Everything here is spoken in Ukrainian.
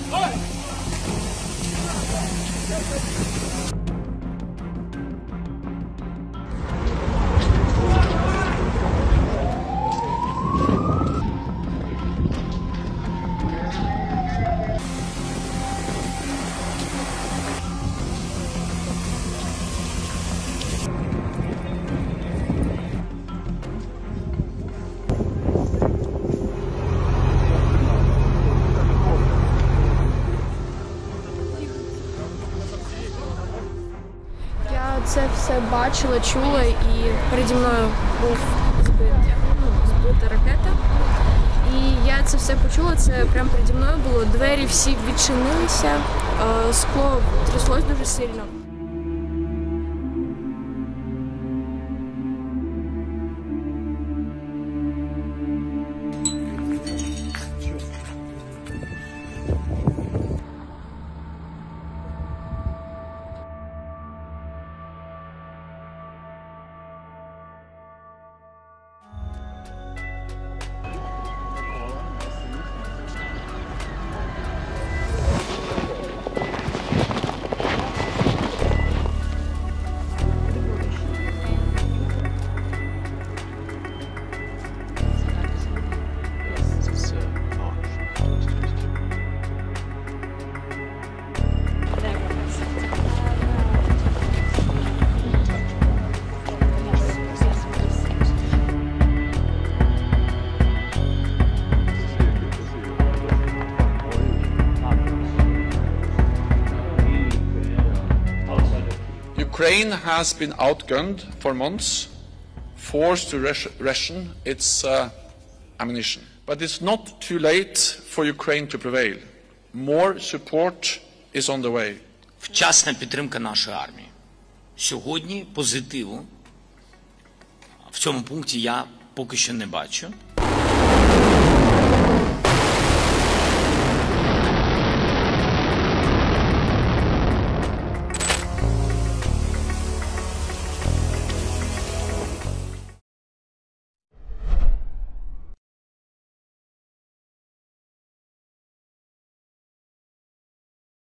Це все бачила, чула, і переді мною був збита ракета. І я це все почула, це прямо переді мною було. Двері всі відчинилися, скло тряслось дуже сильно. Ukraine has been outgunned for months, forced to ration its ammunition. But it's not too late for Ukraine to prevail. More support is on the way. Вчасна підтримка нашої армії. Сьогодні позитиву в цьому пункті я поки що не бачу.